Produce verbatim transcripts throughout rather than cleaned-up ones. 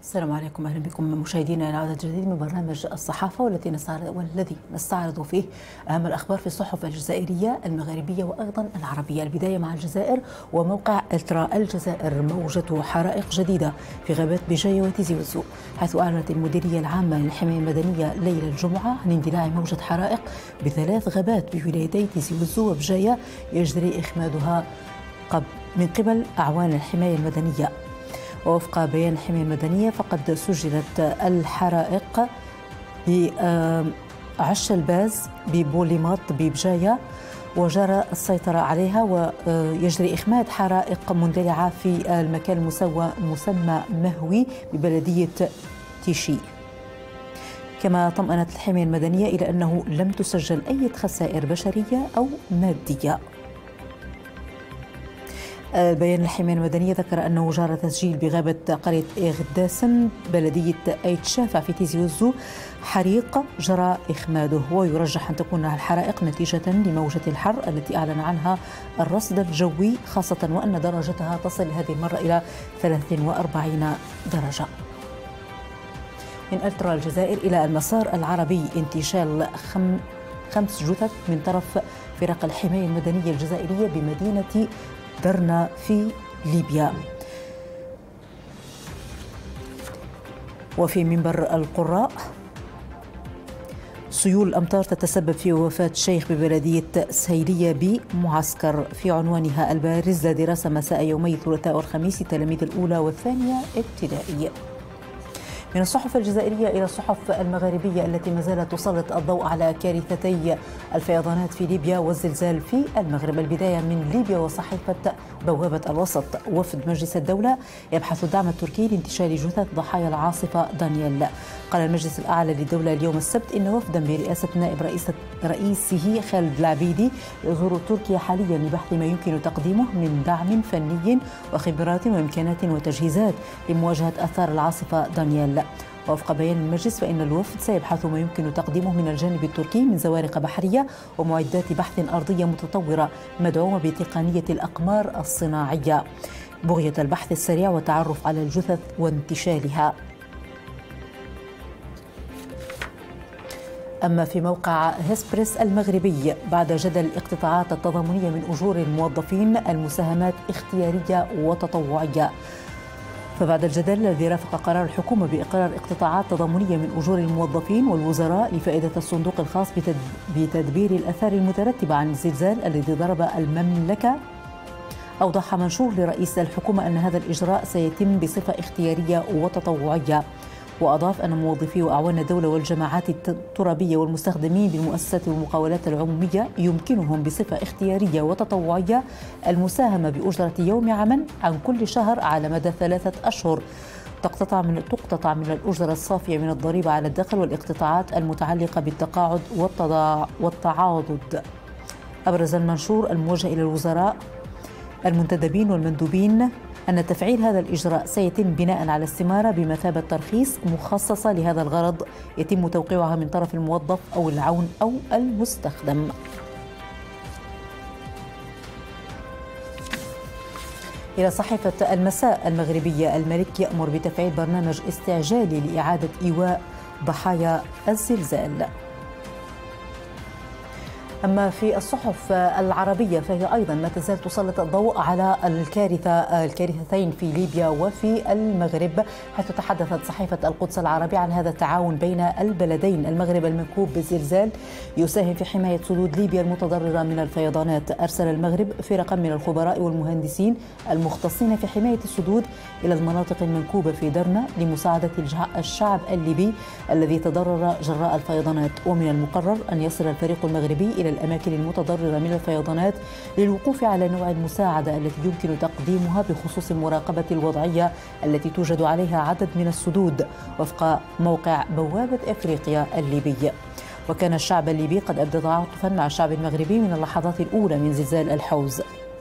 السلام عليكم، اهلا بكم مشاهدينا الى عدد جديد من برنامج الصحافه والتي نستعرض والذي نستعرض فيه اهم الاخبار في الصحف الجزائريه المغربيه وايضا العربيه. البدايه مع الجزائر وموقع الترا الجزائر. موجه حرائق جديده في غابات بجايه وتيزي وزو، حيث اعلنت المديريه العامه للحمايه المدنيه ليله الجمعه عن اندلاع موجه حرائق بثلاث غابات بولايتي تيزي وزو وبجايه يجري اخمادها من قبل اعوان الحمايه المدنيه. ووفق بيان الحماية المدنية فقد سجلت الحرائق بعش الباز ببوليماط ببجاية وجرى السيطرة عليها، ويجري إخماد حرائق مندلعة في المكان المسوى مسمى مهوي ببلدية تيشي. كما طمأنت الحماية المدنية إلى أنه لم تسجل أي خسائر بشرية أو مادية. البيان الحماية المدنية ذكر أنه جرى تسجيل بغابة قرية إغداسن بلدية أيت شافع في تيزي وزو حريق جرى إخماده، ويرجح أن تكون الحرائق نتيجة لموجة الحر التي أعلن عنها الرصد الجوي، خاصة وأن درجتها تصل هذه المرة إلى ثلاث وأربعين درجة. من الترا الجزائر إلى المسار العربي. انتشال خم خمس جثث من طرف فرق الحماية المدنية الجزائرية بمدينة درنا في ليبيا. وفي منبر القراء، سيول الأمطار تتسبب في وفاة شيخ ببلدية سهيلية بمعسكر. في عنوانها البارز دراسة مساء يومي الثلاثاء والخميس تلاميذ الأولى والثانية ابتدائية. من الصحف الجزائرية إلى الصحف المغاربية التي ما زالت تسلط الضوء على كارثتي الفيضانات في ليبيا والزلزال في المغرب. البداية من ليبيا وصحيفة بوابة الوسط. وفد مجلس الدولة يبحث الدعم التركي لانتشال جثث ضحايا العاصفة دانيال. قال المجلس الأعلى للدولة اليوم السبت إن وفدا برئاسة نائب رئيسة رئيسه خالد العبيدي يزور تركيا حاليا لبحث ما يمكن تقديمه من دعم فني وخبرات وإمكانات وتجهيزات لمواجهة آثار العاصفة دانيال. وفق بيان المجلس فإن الوفد سيبحث ما يمكن تقديمه من الجانب التركي من زوارق بحرية ومعدات بحث أرضية متطورة مدعومة بتقنية الأقمار الصناعية، بغية البحث السريع والتعرف على الجثث وانتشالها. أما في موقع هيسبريس المغربي، بعد جدل الاقتطاعات التضامنية من أجور الموظفين، المساهمات اختيارية وتطوعية. فبعد الجدل الذي رافق قرار الحكومة بإقرار اقتطاعات تضامنية من أجور الموظفين والوزراء لفائدة الصندوق الخاص بتدبير الآثار المترتبة عن الزلزال الذي ضرب المملكة، أوضح منشور لرئيس الحكومة أن هذا الإجراء سيتم بصفة اختيارية وتطوعية. وأضاف أن موظفي وأعوان الدولة والجماعات الترابية والمستخدمين بالمؤسسات والمقاولات العمومية يمكنهم بصفة اختيارية وتطوعية المساهمة بأجرة يوم عمل عن كل شهر على مدى ثلاثة أشهر، تقتطع من تقتطع من الأجرة الصافية من الضريبة على الدخل والاقتطاعات المتعلقة بالتقاعد والتعاضد. أبرز المنشور الموجه إلى الوزراء المنتدبين والمندوبين أن تفعيل هذا الإجراء سيتم بناء على استمارة بمثابة ترخيص مخصصة لهذا الغرض يتم توقيعها من طرف الموظف أو العون أو المستخدم. إلى صحيفة المساء المغربية. الملك يأمر بتفعيل برنامج استعجالي لإعادة إيواء ضحايا الزلزال. أما في الصحف العربية فهي أيضا ما تزال تسلط الضوء على الكارثة الكارثتين في ليبيا وفي المغرب، حيث تحدثت صحيفة القدس العربي عن هذا التعاون بين البلدين. المغرب المنكوب بالزلزال يساهم في حماية سدود ليبيا المتضررة من الفيضانات. أرسل المغرب فرقا من الخبراء والمهندسين المختصين في حماية السدود إلى المناطق المنكوبة في درنا لمساعدة الشعب الليبي الذي تضرر جراء الفيضانات. ومن المقرر أن يصل الفريق المغربي إلى الأماكن المتضررة من الفيضانات للوقوف على نوع المساعدة التي يمكن تقديمها بخصوص مراقبة الوضعية التي توجد عليها عدد من السدود، وفق موقع بوابة إفريقيا الليبي. وكان الشعب الليبي قد أبدى تعاطفا مع الشعب المغربي من اللحظات الأولى من زلزال الحوز.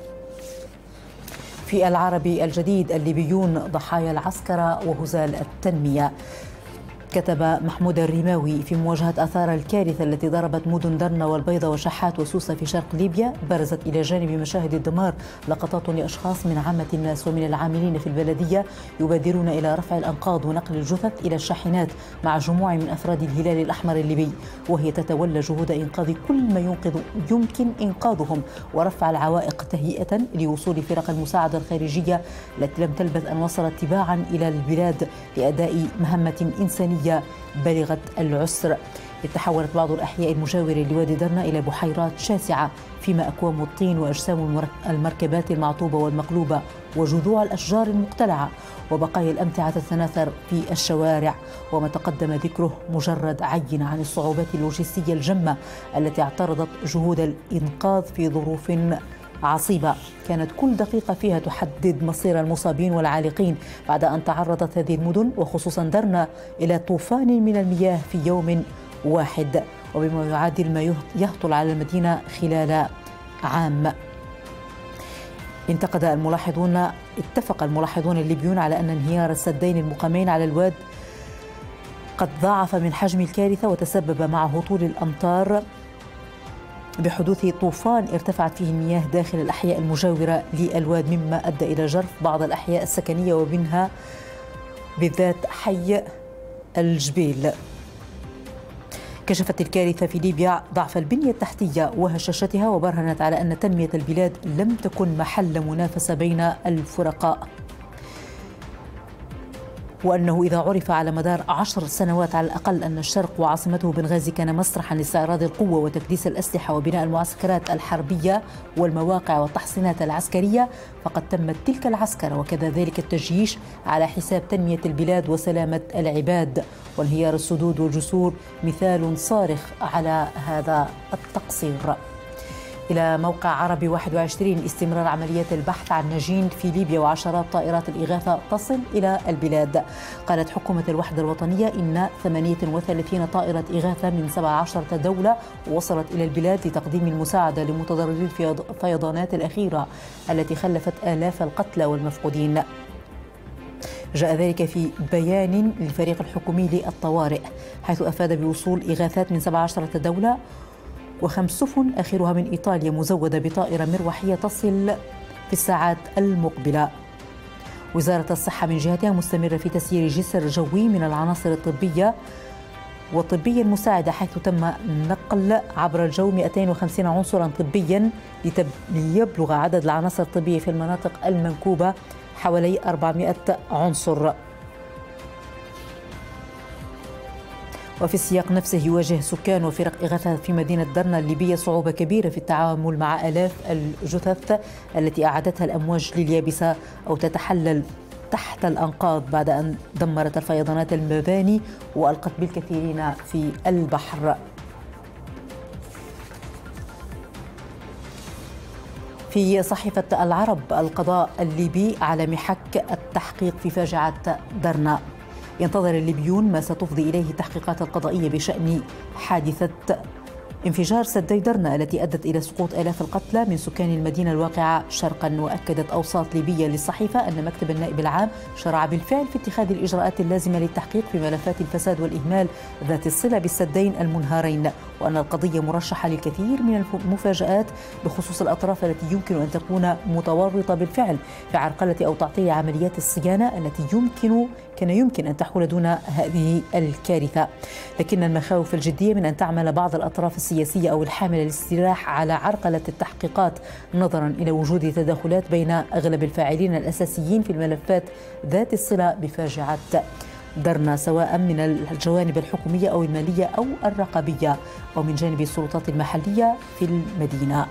في العربي الجديد، الليبيون ضحايا العسكرة وهزال التنمية. كتب محمود الرماوي في مواجهة آثار الكارثة التي ضربت مدن درنا والبيضة وشحات وسوسة في شرق ليبيا، برزت إلى جانب مشاهد الدمار لقطات لأشخاص من عامة الناس ومن العاملين في البلدية يبادرون إلى رفع الأنقاض ونقل الجثث إلى الشاحنات مع جموع من أفراد الهلال الأحمر الليبي، وهي تتولى جهود إنقاذ كل ما ينقذ يمكن إنقاذهم ورفع العوائق تهيئة لوصول فرق المساعدة الخارجية التي لم تلبث أن وصلت تباعا إلى البلاد لأداء مهمة إنسانية بالغة العسر. تحولت بعض الأحياء المجاورة لوادي درنا إلى بحيرات شاسعة، فيما أكوام الطين وأجسام المركبات المعطوبة والمقلوبة وجذوع الأشجار المقتلعة وبقايا الأمتعة تتناثر في الشوارع. وما تقدم ذكره مجرد عين عن الصعوبات اللوجستية الجمة التي اعترضت جهود الإنقاذ في ظروف عصيبة كانت كل دقيقة فيها تحدد مصير المصابين والعالقين، بعد أن تعرضت هذه المدن وخصوصا درنا إلى طوفان من المياه في يوم واحد، وبما يعادل ما يهطل على المدينة خلال عام. انتقد الملاحظون اتفق الملاحظون الليبيون على أن انهيار السدين المقامين على الواد قد ضاعف من حجم الكارثة وتسبب مع هطول الأمطار بحدوث طوفان ارتفعت فيه المياه داخل الأحياء المجاورة للواد، مما أدى إلى جرف بعض الأحياء السكنية ومنها بالذات حي الجبيل. كشفت الكارثة في ليبيا ضعف البنية التحتية وهشاشتها، وبرهنت على أن تنمية البلاد لم تكن محل منافسة بين الفرقاء، وأنه إذا عرف على مدار عشر سنوات على الأقل أن الشرق وعاصمته بنغازي كان مسرحا لاستعراض القوة وتكديس الأسلحة وبناء المعسكرات الحربية والمواقع والتحصينات العسكرية، فقد تمت تلك العسكرة وكذا ذلك التجييش على حساب تنمية البلاد وسلامة العباد. وانهيار السدود والجسور مثال صارخ على هذا التقصير. إلى موقع عربي واحد وعشرين، استمرار عمليات البحث عن ناجين في ليبيا وعشرات طائرات الإغاثة تصل إلى البلاد. قالت حكومة الوحدة الوطنية إن ثمانية وثلاثين طائرة إغاثة من سبع عشرة دولة وصلت إلى البلاد لتقديم المساعدة لمتضرري الفيضانات الأخيرة التي خلفت آلاف القتلى والمفقودين. جاء ذلك في بيان للفريق الحكومي للطوارئ، حيث أفاد بوصول إغاثات من سبع عشرة دولة وخمس سفن آخرها من إيطاليا مزودة بطائرة مروحية تصل في الساعات المقبلة. وزارة الصحة من جهتها مستمرة في تسيير جسر جوي من العناصر الطبية والطبية المساعدة، حيث تم نقل عبر الجو مئتين وخمسين عنصرا طبيا ليبلغ عدد العناصر الطبية في المناطق المنكوبة حوالي أربعمئة عنصر. وفي السياق نفسه يواجه سكان وفرق إغاثة في مدينة درنا الليبية صعوبة كبيرة في التعامل مع آلاف الجثث التي أعادتها الأمواج لليابسة أو تتحلل تحت الأنقاض بعد أن دمرت الفيضانات المباني وألقت بالكثيرين في البحر. في صحيفة العرب، القضاء الليبي على محك التحقيق في فاجعة درنا. ينتظر الليبيون ما ستفضي إليه التحقيقات القضائية بشأن حادثة انفجار سدي درنا التي أدت إلى سقوط آلاف القتلى من سكان المدينة الواقعة شرقا. وأكدت أوساط ليبية للصحيفة أن مكتب النائب العام شرع بالفعل في اتخاذ الإجراءات اللازمة للتحقيق في ملفات الفساد والإهمال ذات الصلة بالسدين المنهارين، وأن القضية مرشحة للكثير من المفاجآت بخصوص الأطراف التي يمكن أن تكون متورطة بالفعل في عرقلة أو تعطيل عمليات الصيانة التي يمكن كان يمكن أن تحول دون هذه الكارثة. لكن المخاوف الجدية من أن تعمل بعض الأطراف السياسية أو الحاملة للسلاح على عرقلة التحقيقات نظرا إلى وجود تداخلات بين أغلب الفاعلين الأساسيين في الملفات ذات الصلة بفاجعة درنا، سواء من الجوانب الحكومية أو المالية أو الرقابية أو من جانب السلطات المحلية في المدينة.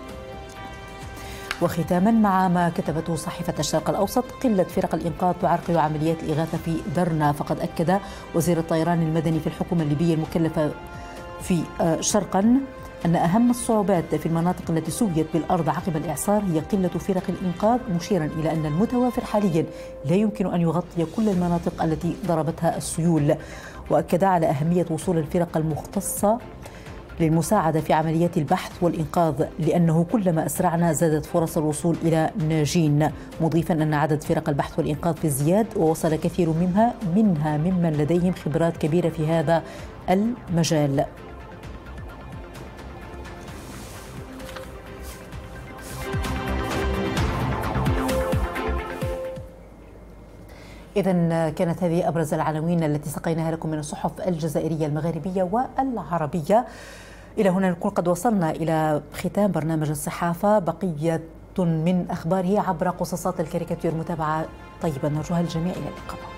وختاما مع ما كتبته صحيفة الشرق الأوسط، قلة فرق الإنقاذ تعرقل عمليات الإغاثة في درنا. فقد أكد وزير الطيران المدني في الحكومة الليبية المكلفة في شرقا أن أهم الصعوبات في المناطق التي سويت بالأرض عقب الإعصار هي قلة فرق الإنقاذ، مشيرا إلى أن المتوافر حاليا لا يمكن أن يغطي كل المناطق التي ضربتها السيول. وأكد على أهمية وصول الفرق المختصة للمساعدة في عمليات البحث والإنقاذ، لأنه كلما أسرعنا زادت فرص الوصول إلى ناجين، مضيفا أن عدد فرق البحث والإنقاذ في ازدياد، ووصل كثير منها منها ممن لديهم خبرات كبيرة في هذا المجال. إذن كانت هذه أبرز العناوين التي سقيناها لكم من الصحف الجزائرية المغاربية والعربية. إلى هنا نكون قد وصلنا إلى ختام برنامج الصحافة، بقية من أخباره عبر قصصات الكاريكاتير. متابعة طيبة نرجوها للجميع، إلى اللقاء.